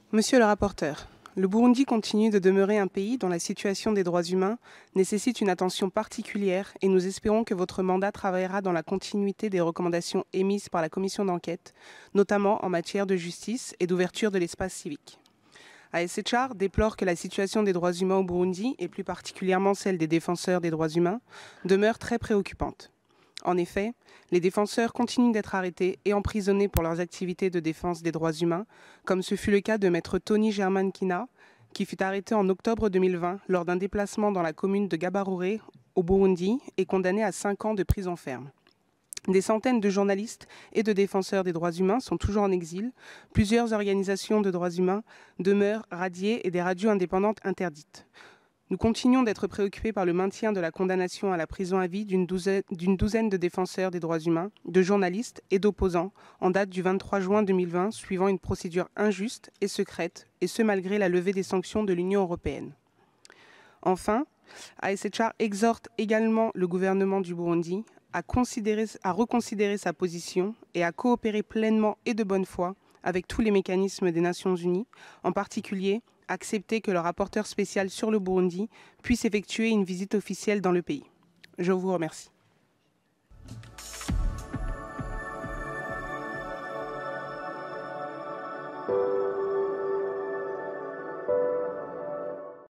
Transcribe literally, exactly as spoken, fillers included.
Monsieur le rapporteur, le Burundi continue de demeurer un pays dont la situation des droits humains nécessite une attention particulière et nous espérons que votre mandat travaillera dans la continuité des recommandations émises par la commission d'enquête, notamment en matière de justice et d'ouverture de l'espace civique. A S H R déplore que la situation des droits humains au Burundi, et plus particulièrement celle des défenseurs des droits humains, demeure très préoccupante. En effet, les défenseurs continuent d'être arrêtés et emprisonnés pour leurs activités de défense des droits humains, comme ce fut le cas de maître Tony Germankina, qui fut arrêté en octobre deux mille vingt lors d'un déplacement dans la commune de Gabarore, au Burundi, et condamné à cinq ans de prison ferme. Des centaines de journalistes et de défenseurs des droits humains sont toujours en exil, plusieurs organisations de droits humains demeurent radiées et des radios indépendantes interdites. Nous continuons d'être préoccupés par le maintien de la condamnation à la prison à vie d'une douzaine, d'une douzaine de défenseurs des droits humains, de journalistes et d'opposants en date du vingt-trois juin deux mille vingt, suivant une procédure injuste et secrète, et ce malgré la levée des sanctions de l'Union européenne. Enfin, A S H R exhorte également le gouvernement du Burundi à, considérer, à reconsidérer sa position et à coopérer pleinement et de bonne foi avec tous les mécanismes des Nations Unies, en particulier accepter que le rapporteur spécial sur le Burundi puisse effectuer une visite officielle dans le pays. Je vous remercie.